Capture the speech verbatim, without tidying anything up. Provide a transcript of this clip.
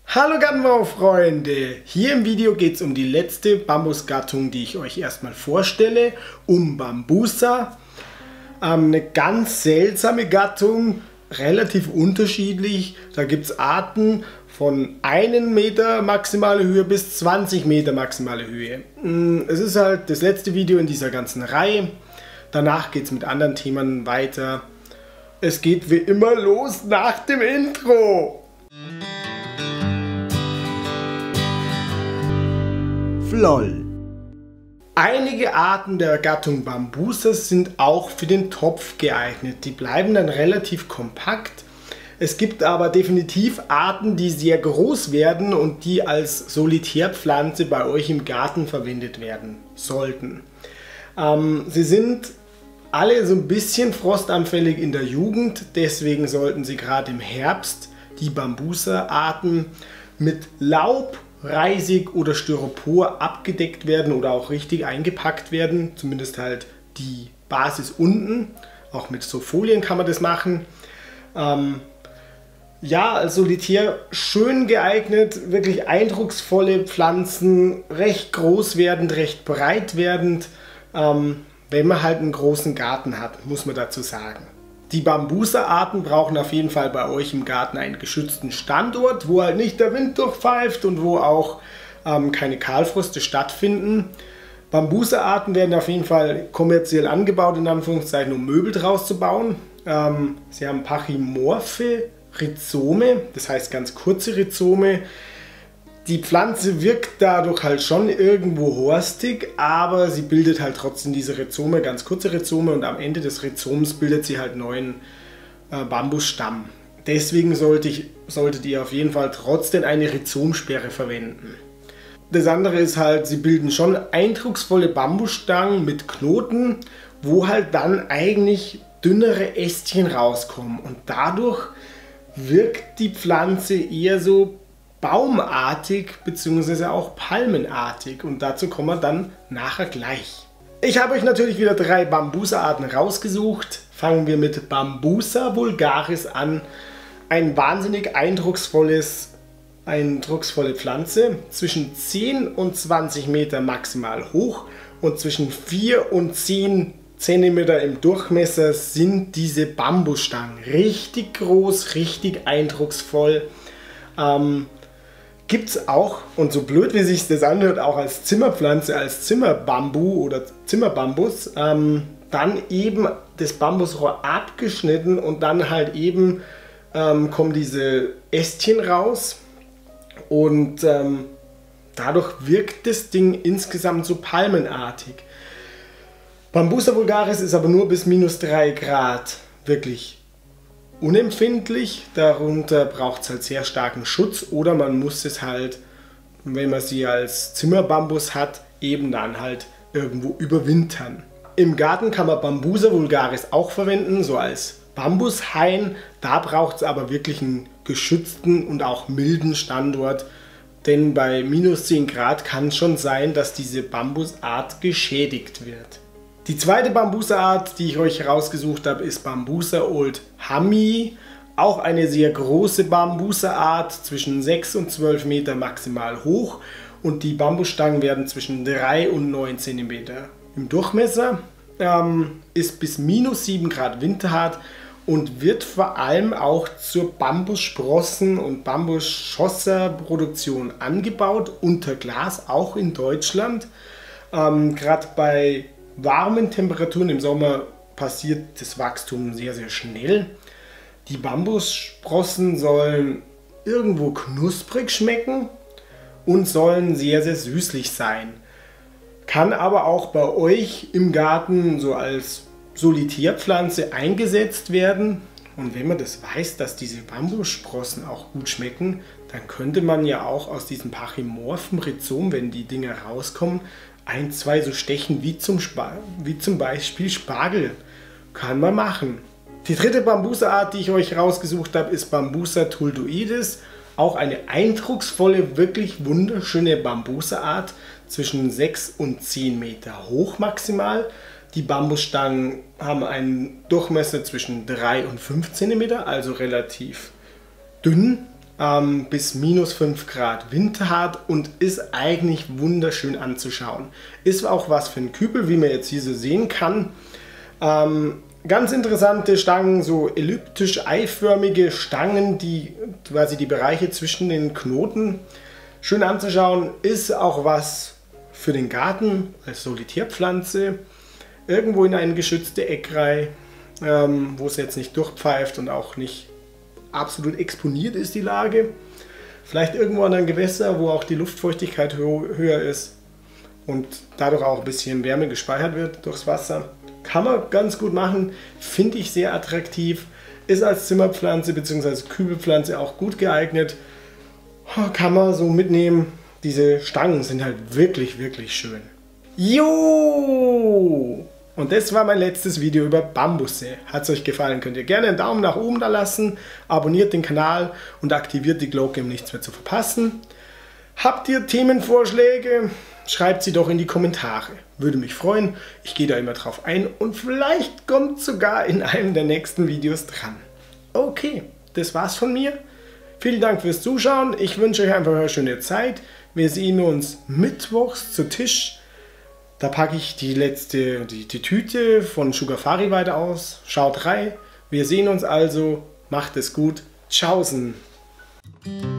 Hallo Gartenbaufreunde! Hier im Video geht es um die letzte Bambusgattung, die ich euch erstmal vorstelle, um Bambusa. Ähm, eine ganz seltsame Gattung, relativ unterschiedlich. Da gibt es Arten von einem Meter maximale Höhe bis zwanzig Meter maximale Höhe. Es ist halt das letzte Video in dieser ganzen Reihe. Danach geht es mit anderen Themen weiter. Es geht wie immer los nach dem Intro. Floll. Einige Arten der Gattung Bambusa sind auch für den Topf geeignet. Die bleiben dann relativ kompakt. Es gibt aber definitiv Arten, die sehr groß werden und die als Solitärpflanze bei euch im Garten verwendet werden sollten. Ähm, sie sind alle so ein bisschen frostanfällig in der Jugend, deswegen sollten sie gerade im Herbst die Bambusa-Arten mit Laub, Reisig oder Styropor abgedeckt werden oder auch richtig eingepackt werden, zumindest halt die Basis unten. Auch mit so Folien kann man das machen. Ähm, ja, als Solitär schön geeignet, wirklich eindrucksvolle Pflanzen, recht groß werdend, recht breit werdend, ähm, wenn man halt einen großen Garten hat, muss man dazu sagen. Die Bambusa-Arten brauchen auf jeden Fall bei euch im Garten einen geschützten Standort, wo halt nicht der Wind durchpfeift und wo auch ähm, keine Kahlfröste stattfinden. Bambusa-Arten werden auf jeden Fall kommerziell angebaut, in Anführungszeichen, um Möbel draus zu bauen. Ähm, sie haben pachymorphe Rhizome, das heißt ganz kurze Rhizome. Die Pflanze wirkt dadurch halt schon irgendwo horstig, aber sie bildet halt trotzdem diese Rhizome, ganz kurze Rhizome, und am Ende des Rhizoms bildet sie halt neuen äh, Bambusstamm. Deswegen sollte ich, solltet ihr auf jeden Fall trotzdem eine Rhizomsperre verwenden. Das andere ist halt, sie bilden schon eindrucksvolle Bambusstangen mit Knoten, wo halt dann eigentlich dünnere Ästchen rauskommen, und dadurch wirkt die Pflanze eher so baumartig bzw. auch palmenartig, und dazu kommen wir dann nachher gleich. Ich habe euch natürlich wieder drei Bambusa-Arten rausgesucht. Fangen wir mit Bambusa vulgaris an. Ein wahnsinnig eindrucksvolles, eindrucksvolle Pflanze, zwischen zehn und zwanzig Meter maximal hoch und zwischen vier und zehn Zentimeter im Durchmesser sind diese Bambusstangen. Richtig groß, richtig eindrucksvoll. Ähm, Gibt es auch, und so blöd wie sich das anhört, auch als Zimmerpflanze, als Zimmerbambu oder Zimmerbambus, ähm, dann eben das Bambusrohr abgeschnitten und dann halt eben ähm, kommen diese Ästchen raus, und ähm, dadurch wirkt das Ding insgesamt so palmenartig. Bambusa vulgaris ist aber nur bis minus drei Grad wirklich unempfindlich, darunter braucht es halt sehr starken Schutz, oder man muss es halt, wenn man sie als Zimmerbambus hat, eben dann halt irgendwo überwintern. Im Garten kann man Bambusa vulgaris auch verwenden, so als Bambushain. Da braucht es aber wirklich einen geschützten und auch milden Standort, denn bei minus zehn Grad kann es schon sein, dass diese Bambusart geschädigt wird. Die zweite Bambusa-Art, die ich euch herausgesucht habe, ist Bambusa Old Hammi. Auch eine sehr große Bambusa-Art, zwischen sechs und zwölf Meter maximal hoch, und die Bambusstangen werden zwischen drei und neun Zentimeter im Durchmesser. Ähm, ist bis minus sieben Grad winterhart und wird vor allem auch zur Bambussprossen- und Bambusschosserproduktion angebaut, unter Glas, auch in Deutschland. Ähm, Gerade bei warmen Temperaturen im Sommer passiert das Wachstum sehr, sehr schnell. Die Bambussprossen sollen irgendwo knusprig schmecken und sollen sehr, sehr süßlich sein. Kann aber auch bei euch im Garten so als Solitärpflanze eingesetzt werden. Und wenn man das weiß, dass diese Bambussprossen auch gut schmecken, dann könnte man ja auch aus diesem pachymorphen Rhizom, wenn die Dinger rauskommen, ein, zwei so stechen wie zum, wie zum Beispiel Spargel. Kann man machen. Die dritte Bambusa-Art, die ich euch rausgesucht habe, ist Bambusa tuldoides. Auch eine eindrucksvolle, wirklich wunderschöne Bambusa-Art, zwischen sechs und zehn Meter hoch maximal. Die Bambusstangen haben einen Durchmesser zwischen drei und fünf Zentimeter, also relativ dünn. ähm, bis minus fünf Grad winterhart und ist eigentlich wunderschön anzuschauen. Ist auch was für einen Kübel, wie man jetzt hier so sehen kann. Ähm, ganz interessante Stangen, so elliptisch-eiförmige Stangen, die quasi die Bereiche zwischen den Knoten schön anzuschauen. Ist auch was für den Garten als Solitärpflanze. Irgendwo in eine geschützte Eckreihe, ähm, wo es jetzt nicht durchpfeift und auch nicht absolut exponiert ist die Lage. Vielleicht irgendwo an einem Gewässer, wo auch die Luftfeuchtigkeit höher ist und dadurch auch ein bisschen Wärme gespeichert wird durchs Wasser. Kann man ganz gut machen, finde ich sehr attraktiv, ist als Zimmerpflanze bzw. Kübelpflanze auch gut geeignet. Kann man so mitnehmen. Diese Stangen sind halt wirklich, wirklich schön. Jo! Und das war mein letztes Video über Bambusse. Hat es euch gefallen, könnt ihr gerne einen Daumen nach oben da lassen, abonniert den Kanal und aktiviert die Glocke, um nichts mehr zu verpassen. Habt ihr Themenvorschläge? Schreibt sie doch in die Kommentare. Würde mich freuen. Ich gehe da immer drauf ein und vielleicht kommt sogar in einem der nächsten Videos dran. Okay, das war's von mir. Vielen Dank fürs Zuschauen. Ich wünsche euch einfach eine schöne Zeit. Wir sehen uns mittwochs zu Tisch. Da packe ich die letzte, die, die Tüte von Sugafari weiter aus. Schaut rein. Wir sehen uns also. Macht es gut. Tschaußen.